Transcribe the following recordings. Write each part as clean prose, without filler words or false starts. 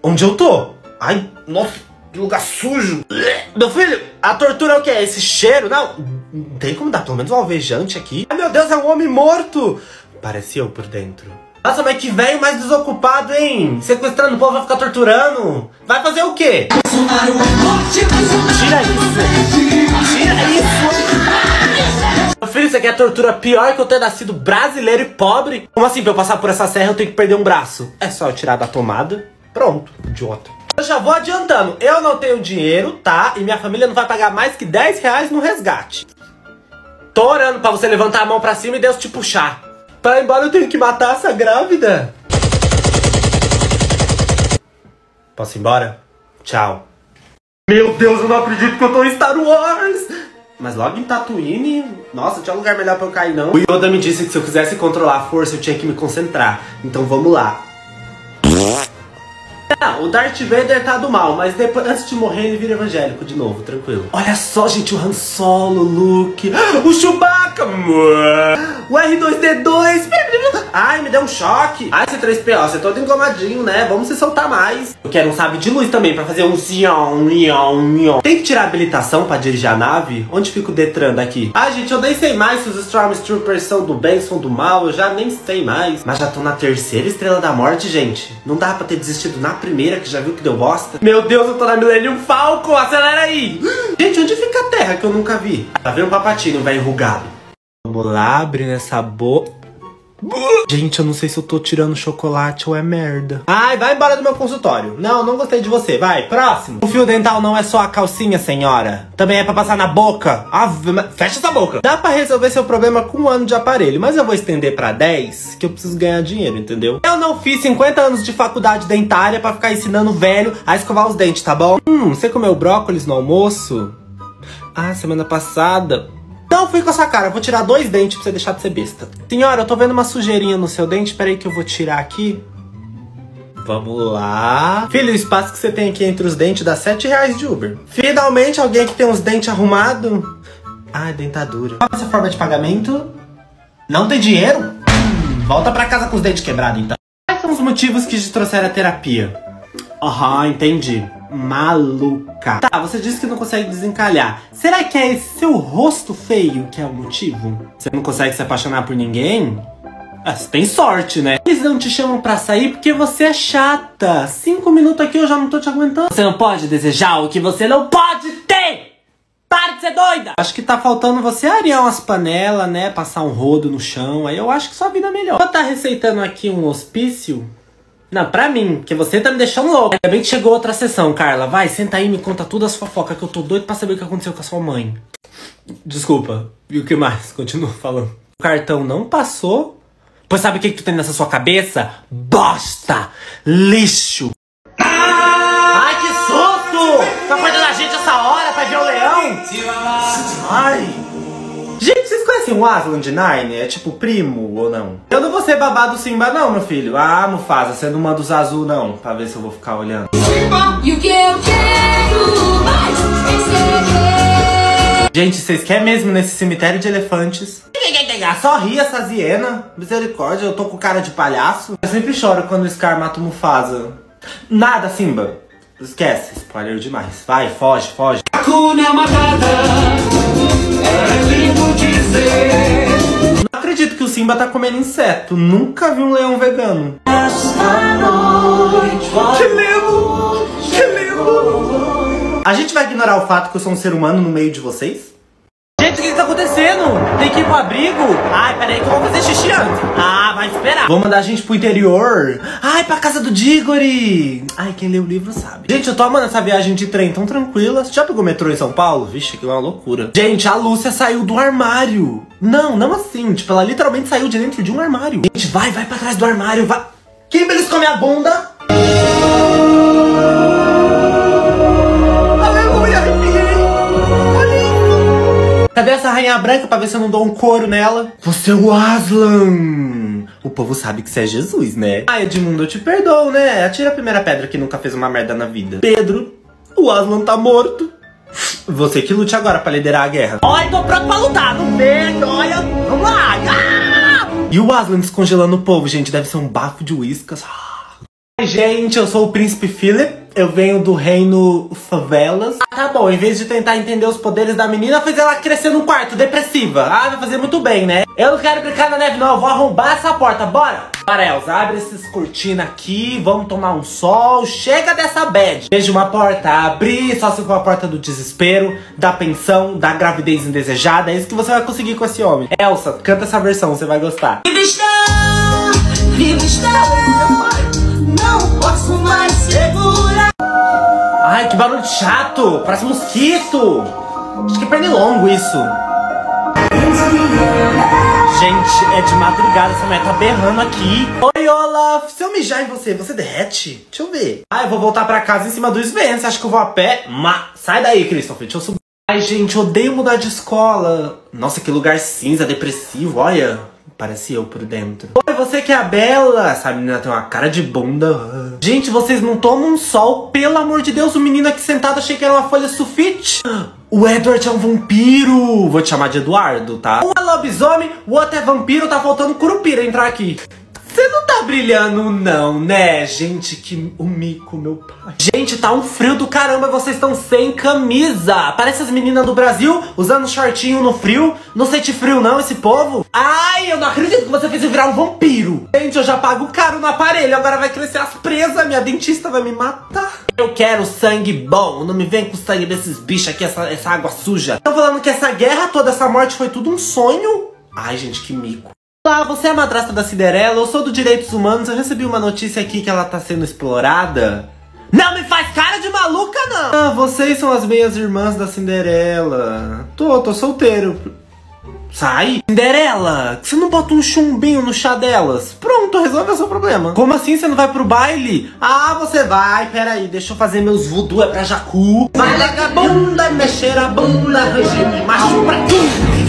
Onde eu tô? Ai, nossa, que lugar sujo. Meu filho, a tortura é o quê? Esse cheiro? Não tem como dar pelo menos um alvejante aqui. Ai, meu Deus, é um homem morto. Parece eu por dentro. Nossa, mas que velho mais desocupado, hein? Sequestrando o povo, vai ficar torturando? Vai fazer o quê? Tira isso! Tira isso! Meu filho, isso aqui é a tortura pior que eu ter nascido brasileiro e pobre. Como assim, pra eu passar por essa serra eu tenho que perder um braço? É só eu tirar da tomada. Pronto, idiota. Eu já vou adiantando, eu não tenho dinheiro, tá? E minha família não vai pagar mais que 10 reais no resgate. Tô orando pra você levantar a mão pra cima e Deus te puxar. Pra ir embora eu tenho que matar essa grávida. Posso ir embora? Tchau. Meu Deus, eu não acredito que eu tô em Star Wars. Mas logo em Tatooine, nossa, tinha um lugar melhor pra eu cair não. O Yoda me disse que se eu quisesse controlar a força eu tinha que me concentrar. Então vamos lá. Ah, o Darth Vader tá do mal, mas depois, antes de morrer ele vira evangélico de novo, tranquilo. Olha só, gente, o Han Solo, o Luke, o Chewbacca, o R2-D2. Ai, me deu um choque. Ai, C3PO, você é todo engomadinho, né? Vamos se soltar mais. Eu quero um sabre de luz também pra fazer um zion. Tem que tirar a habilitação pra dirigir a nave? Onde fica o Detran daqui? Ai, gente, eu nem sei mais se os Stormtroopers são do bem, são do mal. Eu já nem sei mais. Mas já tô na terceira Estrela da Morte, gente. Não dá pra ter desistido na primeira, que já viu que deu bosta. Meu Deus, eu tô na Millennium Falcon, acelera aí. Gente, onde fica a Terra que eu nunca vi? Tá vendo o Papatinho, velho enrugado? Vamos lá, abrindo essa boca. Gente, eu não sei se eu tô tirando chocolate ou é merda. Ai, vai embora do meu consultório. Não, não gostei de você, vai, próximo. O fio dental não é só a calcinha, senhora. Também é pra passar na boca. Fecha essa boca. Dá pra resolver seu problema com 1 ano de aparelho, mas eu vou estender pra 10, que eu preciso ganhar dinheiro, entendeu? Eu não fiz 50 anos de faculdade dentária pra ficar ensinando velho a escovar os dentes, tá bom? Você comeu brócolis no almoço? Ah, semana passada. Não, fui com essa cara, vou tirar 2 dentes pra você deixar de ser besta. Senhora, eu tô vendo uma sujeirinha no seu dente, peraí que eu vou tirar aqui. Vamos lá. Filho, o espaço que você tem aqui entre os dentes dá 7 reais de Uber. Finalmente alguém que tem os dentes arrumados. Ah, dentadura. Qual é essa forma de pagamento? Não tem dinheiro? Volta pra casa com os dentes quebrados, então. Quais são os motivos que te trouxeram a terapia? Aham, entendi. Maluca. Tá, você disse que não consegue desencalhar. Será que é esse seu rosto feio que é o motivo? Você não consegue se apaixonar por ninguém? Ah, você tem sorte, né? Eles não te chamam pra sair porque você é chata. 5 minutos aqui eu já não tô te aguentando. Você não pode desejar o que você não pode ter! Para de ser doida! Acho que tá faltando você arear umas panelas, né? Passar um rodo no chão. Aí eu acho que sua vida é melhor. Vou tá receitando aqui um hospício. Não, pra mim, porque você tá me deixando louco. Ainda bem que chegou outra sessão, Carla. Vai, senta aí e me conta tudo as fofocas, que eu tô doido pra saber o que aconteceu com a sua mãe. Desculpa. E o que mais? Continua falando. O cartão não passou? Pois sabe o que tu tem nessa sua cabeça? Bosta! Lixo! Ai, que susto! Tá cuidando da gente essa hora pra ver o leão? Ai! Gente, vocês conhecem o Aslan de Nine? É tipo primo ou não? Eu não vou ser babado do Simba não, meu filho. Ah, Mufasa, você não manda os azul não, pra ver se eu vou ficar olhando. Gente, vocês querem mesmo nesse cemitério de elefantes? Só ri essa hiena. Misericórdia, eu tô com cara de palhaço. Eu sempre choro quando o Scar mata o Mufasa. Nada, Simba. Esquece, spoiler demais. Vai, foge, foge. Hakuna Matata. Não acredito que o Simba tá comendo inseto. Nunca vi um leão vegano. Que lindo! Que lindo! A gente vai ignorar o fato que eu sou um ser humano no meio de vocês? Gente, o que tá acontecendo? Tem que ir pro abrigo? Ai, peraí que eu vou fazer xixi antes. Ah, vai esperar. Vou mandar a gente pro interior. Ai, pra casa do Diggory. Ai, quem lê o livro sabe. Gente, eu tô amando essa viagem de trem tão tranquila. Você já pegou metrô em São Paulo? Vixe, aquilo é uma loucura. Gente, a Lúcia saiu do armário. Não, não assim. Tipo, ela literalmente saiu de dentro de um armário. Gente, vai pra trás do armário, vai. Kimberly minha bunda. Cadê essa rainha branca pra ver se eu não dou um couro nela? Você é o Aslan! O povo sabe que você é Jesus, né? Ah, Edmundo, eu te perdoo, né? Atira a primeira pedra que nunca fez uma merda na vida. Pedro, o Aslan tá morto. Você que lute agora pra liderar a guerra. Olha, tô pronto pra lutar, não vejo, olha. Vamos lá! Ah! E o Aslan descongelando o povo, gente, deve ser um bafo de uíscas. Gente, eu sou o Príncipe Philip, eu venho do reino favelas. Tá bom, em vez de tentar entender os poderes da menina, fez ela crescer num quarto, depressiva. Ah, vai fazer muito bem, né? Eu não quero brincar na neve não, eu vou arrombar essa porta, bora! Bora, Elsa, abre esses cortinas aqui, vamos tomar um sol, chega dessa bad. Veja uma porta abrir, só se for a porta do desespero, da pensão, da gravidez indesejada, é isso que você vai conseguir com esse homem. Elsa, canta essa versão, você vai gostar. Vivo estar, não posso mais segurar. Ai, que barulho chato! Parece mosquito! Acho que é pernilongo isso. Gente, é de madrugada, essa mulher tá berrando aqui. Oi, Olaf! Se eu mijar em você, você derrete? Deixa eu ver. Ai, eu vou voltar pra casa em cima do Sven. Você acha que eu vou a pé? Sai daí, Christopher. Deixa eu subir. Ai, gente, odeio mudar de escola. Nossa, que lugar cinza, depressivo, olha. Parece eu por dentro. Oi, você que é a Bela. Essa menina tem uma cara de bunda. Gente, vocês não tomam sol? Pelo amor de Deus, o menino aqui sentado achei que era uma folha sulfite. O Edward é um vampiro. Vou te chamar de Eduardo, tá? Um é lobisomem, o outro é vampiro. Tá faltando curupira entrar aqui. Você não tá brilhando não, né? Gente, que o mico, meu pai. Gente, tá um frio do caramba, vocês estão sem camisa. Parece as meninas do Brasil usando shortinho no frio. Não sente frio não, esse povo? Ai, eu não acredito que você fez eu virar um vampiro. Gente, eu já pago caro no aparelho, agora vai crescer as presas. Minha dentista vai me matar. Eu quero sangue bom, não me vem com sangue desses bichos aqui, essa água suja. Estão falando que essa guerra toda, essa morte foi tudo um sonho? Ai, gente, que mico. Olá, você é a madrasta da Cinderela, eu sou do Direitos Humanos, eu recebi uma notícia aqui que ela tá sendo explorada. Não me faz cara de maluca, não! Ah, vocês são as meias irmãs da Cinderela. Tô solteiro. Sai! Cinderela, você não bota um chumbinho no chá delas? Pronto, resolve o seu problema. Como assim você não vai pro baile? Ah, você vai, peraí, deixa eu fazer meus voodoo, é pra jacu. Vai largar a bunda, mexer a bunda, regime macho pra tudo.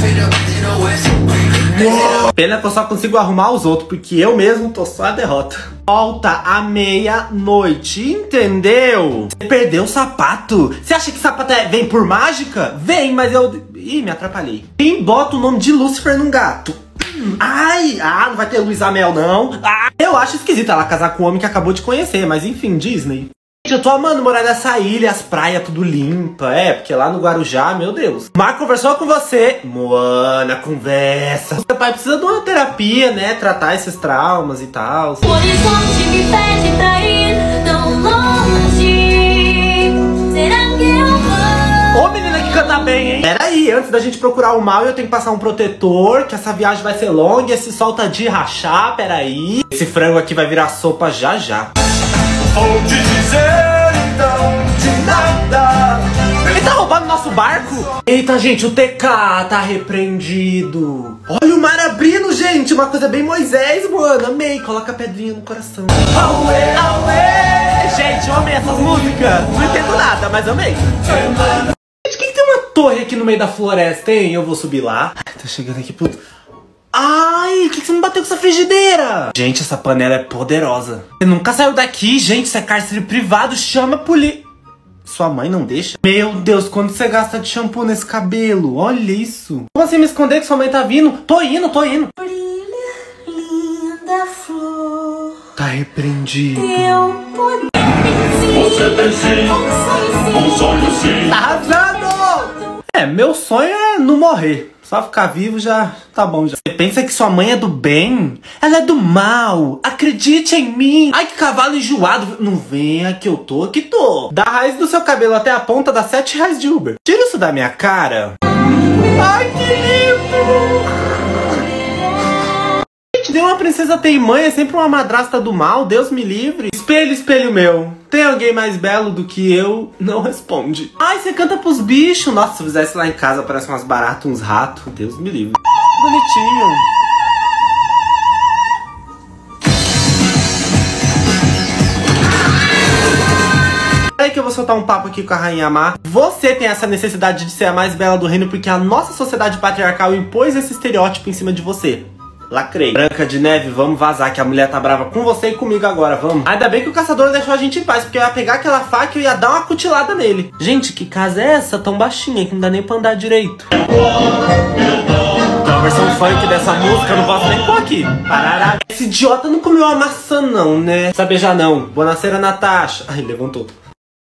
Pena que eu só consigo arrumar os outros, porque eu mesmo tô só a derrota. Volta à meia-noite, entendeu? Você perdeu o sapato. Você acha que sapato vem por mágica? Vem, mas eu... Ih, me atrapalhei. Quem bota o nome de Lúcifer num gato? Ai, não vai ter Luísa Mel, não. Eu acho esquisito ela casar com um homem que acabou de conhecer, mas enfim, Disney. Eu tô amando morar nessa ilha, as praias tudo limpa, porque lá no Guarujá, meu Deus. Marco conversou com você. Moana, conversa. Seu pai precisa de uma terapia, né, tratar esses traumas e tal. O horizonte me pede pra ir tão longe. Será que eu vou? Ô, menina que canta bem, hein? Peraí, antes da gente procurar o mal, eu tenho que passar um protetor, que essa viagem vai ser longa, esse sol tá de rachar, peraí. Esse frango aqui vai virar sopa já já. Vou te dizer então de nada. Ele tá roubando nosso barco? Eita, gente, o TK tá repreendido. Olha o mar abrindo, gente. Uma coisa bem Moisés, mano. Amei. Coloca a pedrinha no coração. Auê, auê. Gente, eu amei essas músicas. Não entendo nada, mas amei. Gente, quem tem uma torre aqui no meio da floresta, hein? Eu vou subir lá. Ai, tô chegando aqui pro... Ai, por que você não bateu com essa frigideira? Gente, essa panela é poderosa. Você nunca saiu daqui, gente. Isso é cárcere privado. Chama a polícia. Sua mãe não deixa? Meu Deus, quanto você gasta de shampoo nesse cabelo? Olha isso. Como assim me esconder que sua mãe tá vindo? Tô indo. Brilha, linda flor. Tá repreendido. Teu poder. Você tem sim, um sonho sim. Tá arrasando! Meu sonho é não morrer. Só ficar vivo já tá bom já. Você pensa que sua mãe é do bem? Ela é do mal. Acredite em mim. Ai, que cavalo enjoado. Não venha que eu tô, que tô. Da raiz do seu cabelo até a ponta dá R$7 de Uber. Tira isso da minha cara. Ai, que lindo. Gente, nenhuma princesa tem mãe. É sempre uma madrasta do mal. Deus me livre. Espelho, espelho meu. Tem alguém mais belo do que eu? Não responde. Ai, você canta pros bichos. Nossa, se eu fizesse lá em casa, parece umas baratas, uns ratos. Deus me livre. Bonitinho. Peraí que eu vou soltar um papo aqui com a Rainha Má. Você tem essa necessidade de ser a mais bela do reino porque a nossa sociedade patriarcal impôs esse estereótipo em cima de você. Lacrei. Branca de Neve, vamos vazar que a mulher tá brava com você e comigo agora, vamos. Ainda bem que o caçador deixou a gente em paz, porque eu ia pegar aquela faca e eu ia dar uma cutilada nele. Gente, que casa é essa tão baixinha que não dá nem pra andar direito? a versão funk dessa música eu não posso nem pôr aqui. Parará. Esse idiota não comeu a maçã não, né? Sabe beijar não. Boa noite, Natasha. Ai, levantou.